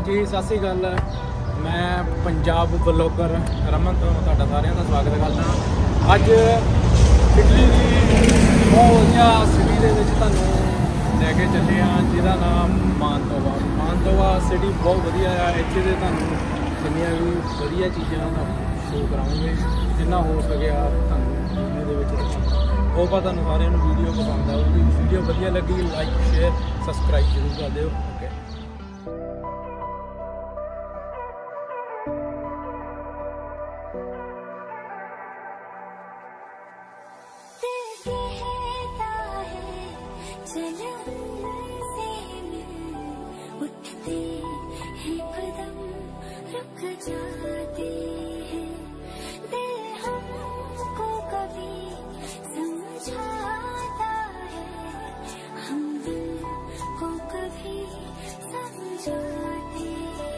जी सत श्री अकाल। मैं पंजाब ब्लॉगर रमन तो तुहाडा सारिਆਂ ਦਾ स्वागत करदा। अज इटली की बहुत जिहा सिटी दे विच तुहानूं लैके चले हाँ, जिहदा नाम मानतोवा। मानतोवा सिटी बहुत वधिया है। इत्थे दे तुहानूं जिन्नियां भी वधिया चीज़ां शो कराऊंगे, जिन्ना हो सकिया तुहानूं वीडियो दे विच दिखाऊंगा। होप तुहानूं सारिਆਂ नूं वीडियो पसंद आऊगी। वीडियो वधिया लगी लाइक शेयर सबसक्राइब जरूर कर दिओ। ओके। उठते हैं कदम रुक जाते हैं, दिल हमको कभी समझाता है, हम दिल को कभी समझाते हैं।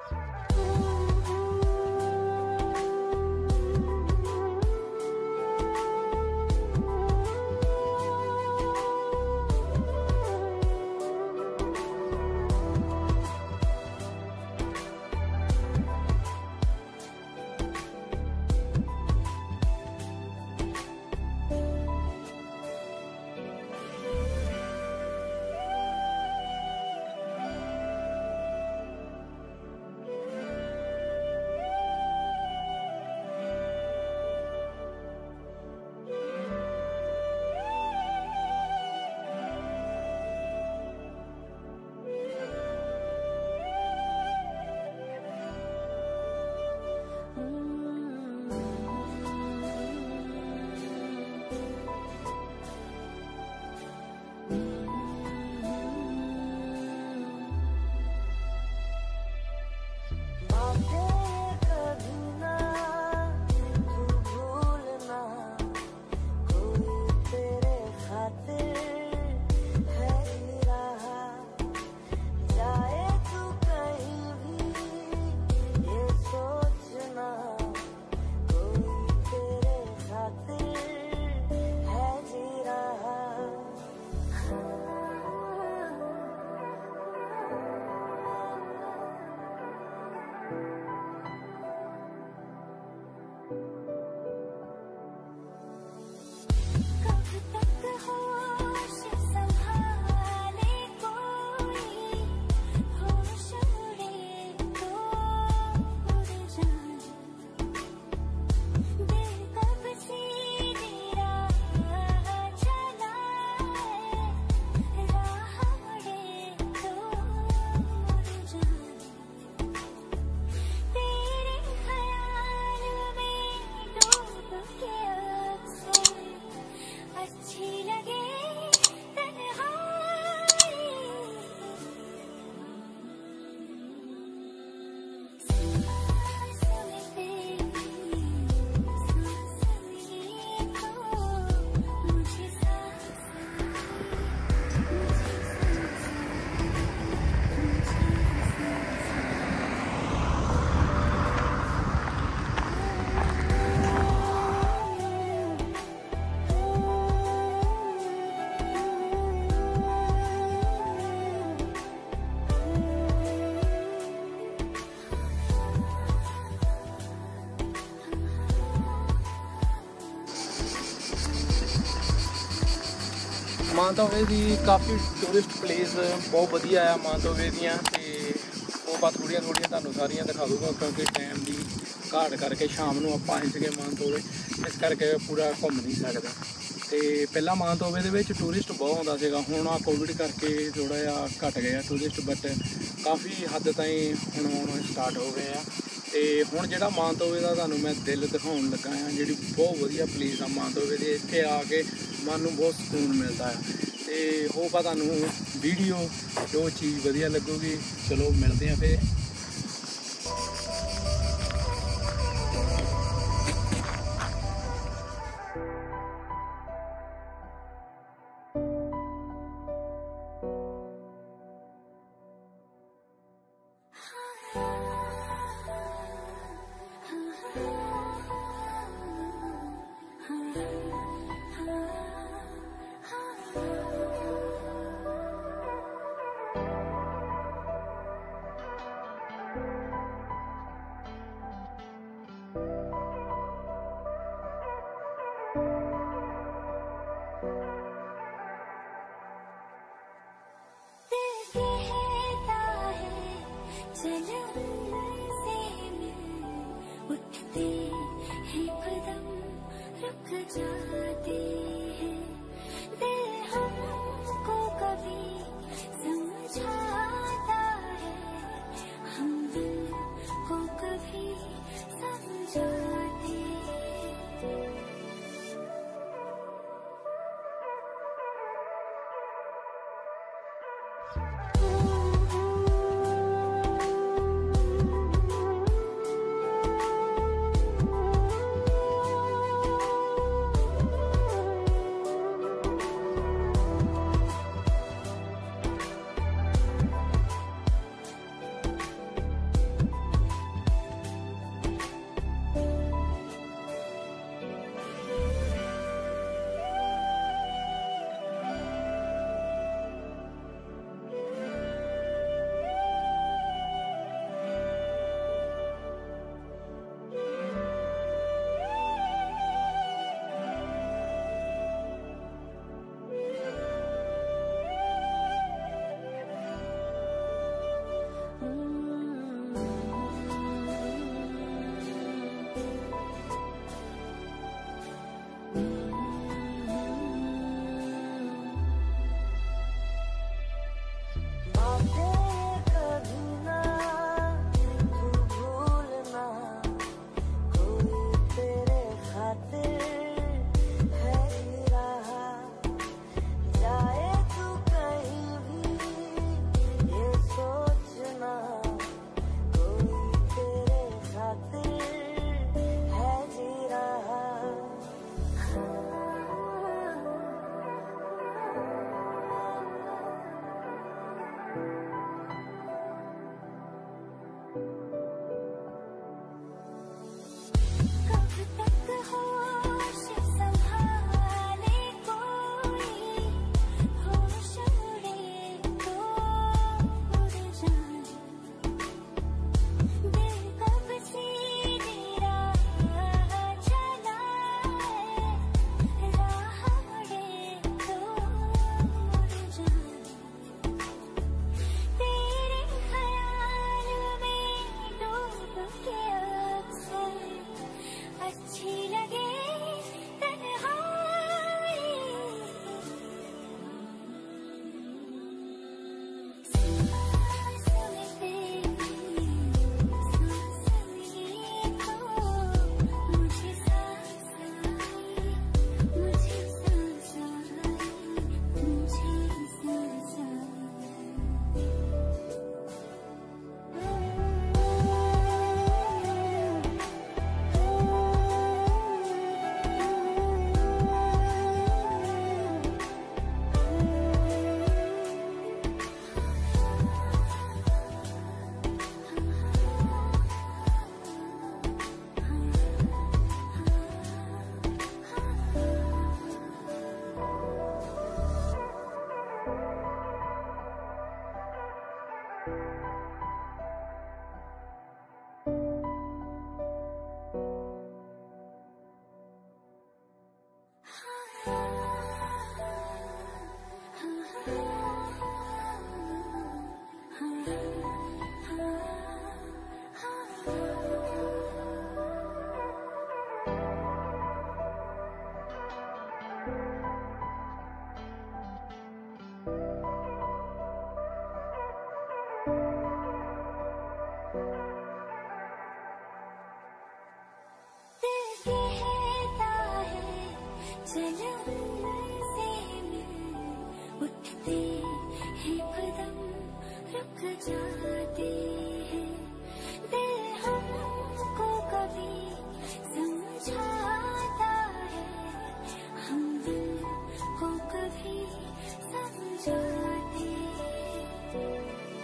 ਮਾਨਤੋਵੇ ਦੀ ਕਾਫੀ ਟੂਰਿਸਟ ਪਲੇਸ ਬਹੁਤ ਵਧੀਆ ਆ ਮਾਨਤੋਵੇ ਦੀਆਂ, ਤੇ ਉਹ ਬਸ ਥੋੜ੍ਹੀਆਂ ਤੁਹਾਨੂੰ ਸਾਰੀਆਂ ਦਿਖਾ ਦੂੰਗਾ ਕਿਉਂਕਿ ਟਾਈਮ ਦੀ ਘਾਟ ਕਰਕੇ ਸ਼ਾਮ ਨੂੰ ਆਪਾਂ ਆਏ ਸੀਗੇ ਮਾਨਤੋਵੇ, ਇਸ ਕਰਕੇ ਪੂਰਾ ਘੁੰਮ ਨਹੀਂ ਸਕਦੇ। ਤੇ ਪਹਿਲਾਂ ਮਾਨਤੋਵੇ ਦੇ ਵਿੱਚ ਟੂਰਿਸਟ ਬਹੁਤ ਆਉਂਦਾ ਸੀਗਾ, ਹੁਣ ਆ ਕੋਵਿਡ ਕਰਕੇ ਥੋੜ੍ਹਾ ਜਿਹਾ ਘਟ ਗਏ ਆ ਟੂਰਿਸਟ, ਬਟ ਕਾਫੀ ਹੱਦ ਤਾਈਂ ਹੁਣ ਆਉਣਾ ਸਟਾਰਟ ਹੋ ਗਏ ਆ। ਤੇ ਹੁਣ ਜਿਹੜਾ ਮਾਨਤੋਵੇ ਦਾ ਤੁਹਾਨੂੰ ਮੈਂ ਦਿਲ ਦਿਖਾਉਣ ਲੱਗਾ ਆ, ਜਿਹੜੀ ਬਹੁਤ ਵਧੀਆ ਪਲੇਸ ਆ ਮਾਨਤੋਵੇ ਦੇ, ਇੱਥੇ ਆ ਕੇ ਮਨ ਨੂੰ ਬਹੁਤ ਸਕੂਨ ਮਿਲਦਾ ਆ। ਤੇ ਹੋਪ ਆ ਤੁਹਾਨੂੰ ਵੀਡੀਓ ਜੋ ਚੀਜ਼ ਵਧੀਆ ਲੱਗੂਗੀ। ਚਲੋ ਮਿਲਦੇ ਆ ਫਿਰ। उठते हैं कदम रुक जाते हैं, दिल हमको कभी समझाता है, हम दिल को कभी समझाते हैं। जाते हैं दिल हमको कभी समझाता है, हम दिल को कभी समझाते हैं।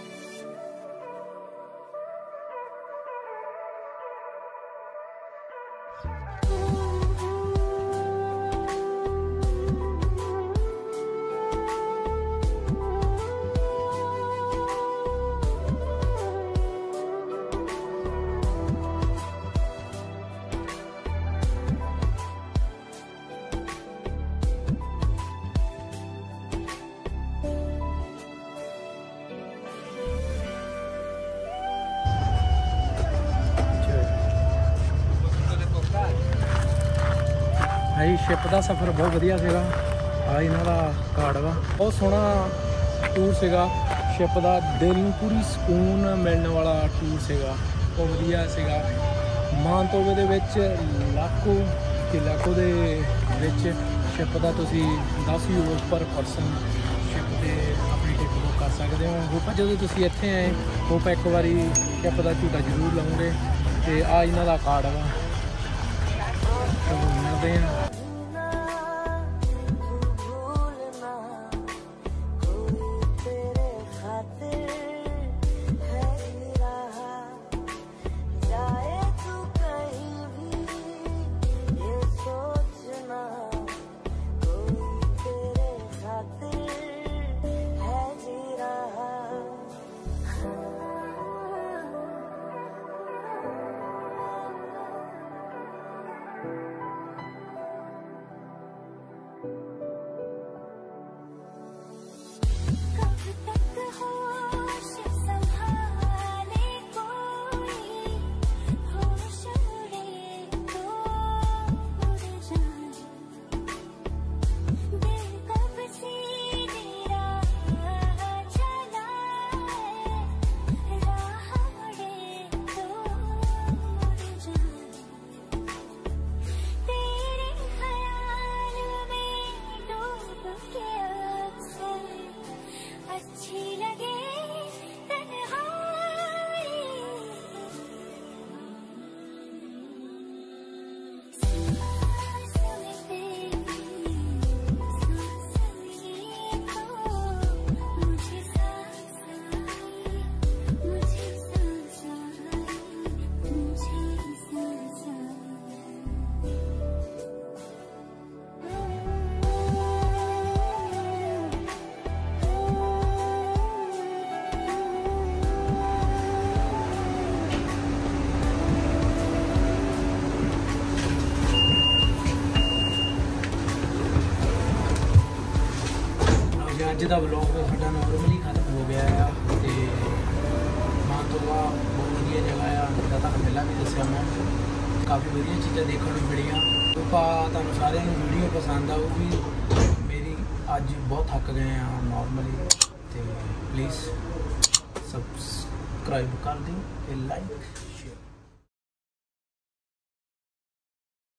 भाई शिप का सफ़र बहुत वधिया सीगा। आ इन्हां दा कार्ड वा बहुत सोहना टूर सीगा शिप का, दिल नूं पूरी सुकून मिलने वाला टूर सीगा, बहुत वधिया सीगा। मानतोवे दे विच लाखो इलाको दे विच शिप का तुसीं 10 यूरो पर परसन शिप ते अपनी टिकट बुक कर सकते हो। होप जो तुसीं इत्थे आए होप एक बारी शिप का झूटा जरूर लाओगे। तो आ इन्हां दा कार्ड वा, तो मिलते हैं। ਦਾ ਵਲੌਗ ਸਾਡਾ ਨੋਰਮਲੀ ਖਤਮ ਹੋ ਗਿਆ ਆ ਤੇ ਮਾਨਤੋਵਾ ਬਹੁਤ ਵਧੀਆ ਜਗ੍ਹਾ ਆ, ਜਿੱਦਾਂ ਤੁਹਾਨੂੰ ਪਹਿਲਾਂ ਵੀ ਦੱਸਿਆ ਮੈਂ ਕਾਫੀ ਵਧੀਆ ਚੀਜ਼ਾਂ ਦੇਖਣ ਨੂੰ ਮਿਲੀਆਂ। ਤੁਹਾਨੂੰ ਸਾਰਿਆਂ ਨੂੰ ਵੀਡੀਓ ਪਸੰਦ ਆਊਗੀ। ਮੇਰੀ ਅੱਜ ਬਹੁਤ ਥੱਕ ਗਏ ਆ ਨੋਰਮਲੀ, ਤੇ ਪਲੀਜ਼ ਸਬਸਕ੍ਰਾਈਬ ਕਰ ਦਿਓ ਤੇ ਲਾਈਕ